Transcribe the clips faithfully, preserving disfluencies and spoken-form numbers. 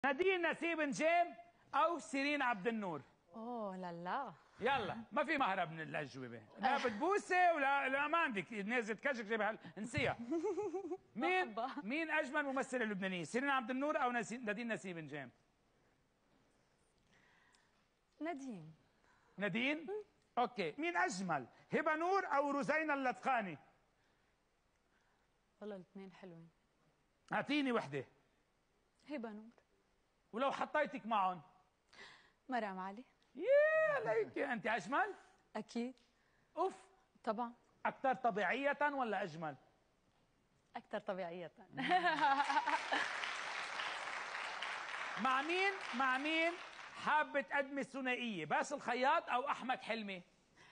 نادين نسيب نجيم او شيرين عبد النور؟ اوه لا لا يلا ما في مهرب من الاجوبه، لا بتبوسي ولا لا ما عندك نازل كشك جايبها انسيها. مين مين اجمل ممثله لبنانيه، شيرين عبد النور او نادين نسيب نجيم؟ نادين. نادين؟ اوكي، مين اجمل، هبه نور او روزينا اللطخاني؟ والله الاثنين حلوين. اعطيني وحده. هبه نور. ولو حطيتك معهم؟ مرام علي. يا ليك انت اجمل؟ اكيد. اوف طبعا. اكثر طبيعيه ولا اجمل؟ اكثر طبيعيه. مع مين مع مين حابه تقدمي الثنائيه، باسل الخياط او احمد حلمي؟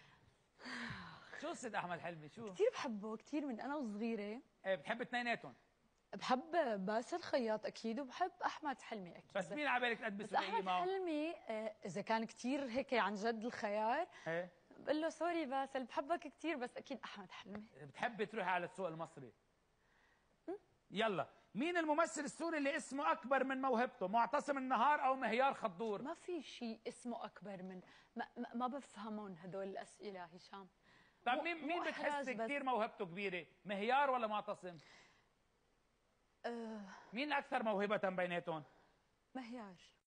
شو قصه احمد حلمي شو؟ كثير بحبه كثير من انا وصغيره. ايه بتحب اثنيناتهم؟ بحب باسل خياط اكيد وبحب احمد حلمي اكيد. بس مين على بالك تقدمي ثنائيه معه؟ احمد حلمي اذا كان كثير هيك عن جد الخيار ايه بقول له سوري باسل بحبك كثير بس اكيد احمد حلمي. بتحبي تروحي على السوق المصري؟ يلا، مين الممثل السوري اللي اسمه اكبر من موهبته، معتصم النهار او مهيار خضور؟ ما في شيء اسمه اكبر من ما, ما, ما بفهمون هدول الاسئله هشام. طيب مين مين بتحسي كثير موهبته كبيره، مهيار ولا معتصم؟ أه مين اكثر موهبه بيناتهم؟ مهيار.